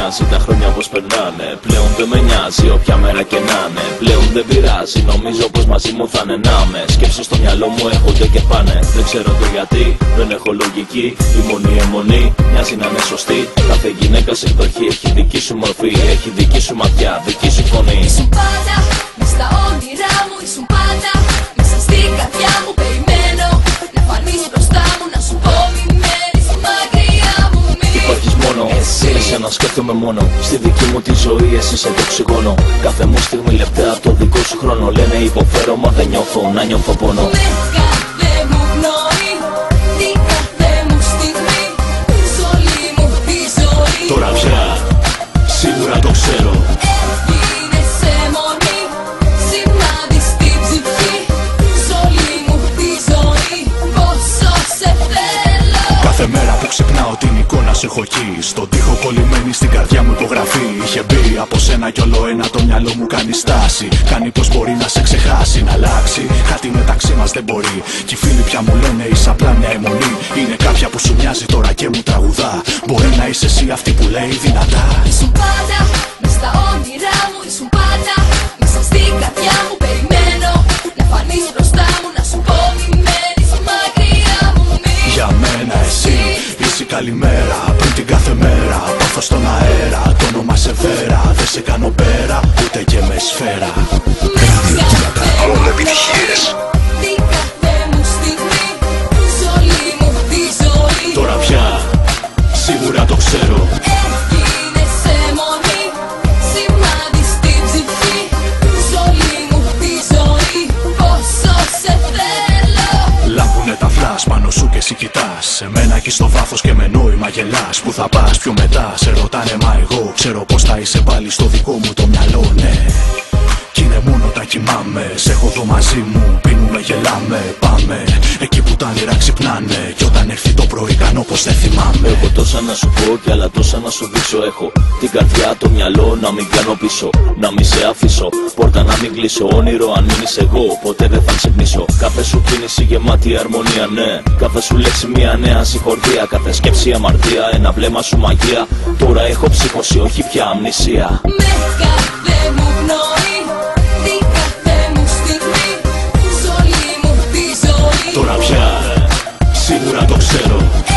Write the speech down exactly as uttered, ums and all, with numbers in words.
νοιάζει τα χρόνια πως περνάνε. Πλέον δεν με νοιάζει όποια μέρα και να είναι. Πλέον δεν πειράζει, νομίζω πως μαζί μου θα είναι να με. Σκέψεις στο μυαλό μου έχονται και πάνε. Δεν ξέρω το γιατί, δεν έχω λογική. Η μονή αιμονή μοιάζει να είναι σωστή. Κάθε γυναίκα σε εκδοχή έχει δική σου μορφή, έχει δική σου ματιά, δική σου φωνή. Ήσουν πάντα μες στα όνειρά μου, ήσουν πάντα μέσα στην καρδιά μου. Περιμένω να φανείς μπροστά μου, να σου πω μη μένεις μακριά μου. Υπάρχεις μόνο, εσύ, εσένα σκέφτομαι μόνο. Στη δική μου τη ζωή εσύ σε το οξυγόνο. Κάθε μου στιγμή λεπτά από το δικό σου χρόνο. Λένε υποφέρω μα δεν νιώθω, να νιώθω πόνο. Με κάθε μου πνοή, την κάθε μου στιγμή, σ' όλη μου τη ζωή. Τώρα πια, σίγουρα το ξέρω. Έγινες αιμονή, σημάδι στην ψυχή, σ' όλη μου τη ζωή. Πόσο σε θέλω. Κάθε μέρα που ξυπνάω την εικόνα σου έχω εκεί. Στον τοίχο κολλημένη στην καρδιά μου υπογραφή. Είχε μπει από σένα κι όλο ένα το μυαλό μου κάνει στάση. Κάνει πως μπορεί να σε ξεχάσει, να αλλάξει. Κάτι μεταξύ μας δεν μπορεί. Κι οι φίλοι πια μου λένε είσαι απλά μια αιμονή. Είναι κάποια που σου μοιάζει τώρα και μου τραγουδά. Μπορεί να είσαι εσύ αυτή που λέει δυνατά. Ήσουν πάντα μες στα όνειρά μου, ήσουν πάντα μέσα στην καρδιά μου. Περιμένω να φανείς μπροστά μου, να σου πω μη μένεις μακριά μου. Μη Για μένα εσύ είσαι η καλημέρα. Πριν την κάθε μέρα πάθω στον αέρα. Το όνομα σε βέρα, δεν σε κάνω πέρα ούτε και με σφαίρα. Μόνο επιτυχίες. Την κάθε μου στιγμή, σ' όλη μου τη ζωή. Τώρα πια, σίγουρα το ξέρω. Έγινες αιμονή, σημάδι στην ψυχή, σ' όλη μου τη ζωή. Πόσο σε θέλω. Λάμπουνε τα φλάς πάνω σου και εσύ κοιτάς. Σε μένα εκεί στο βάθος και με νόημα γελάς. Που θα πας πιο μετά, σε ρωτάνε μα εγώ ξέρω πως θα είσαι πάλι στο δικό μου το μυαλό, ναι. Κι είναι μόνο τα κοιμάμαι, σε έχω εδώ μαζί μου, πίνουμε, γελάμε, πάμε. Εκεί που τα όνειρα ξυπνάνε κι όταν έρθει το πρωί κάνω πως δεν θυμάμαι. Έχω τόσα να σου πω κι άλλα τόσα να σου δείξω. Έχω την καρδιά, το μυαλό να μην κάνω πίσω. Να μην σε αφήσω, πόρτα να μην κλείσω. Όνειρο αν μείνεις εγώ, ποτέ δεν θα ξυπνήσω. Κάθε σου κίνηση γεμάτη αρμονία, ναι. Κάθε σου λέξη μια νέα συγχορδία. Κάθε σκέψη αμαρτία, ένα βλέμμα σου μαγεία. Τώρα έχω ψύχωση, όχι πια αμνησία. Με κάθε μου πνοή, την κάθε μου στιγμή, σ' όλη μου τη ζωή. Τώρα πια, σίγουρα το ξέρω.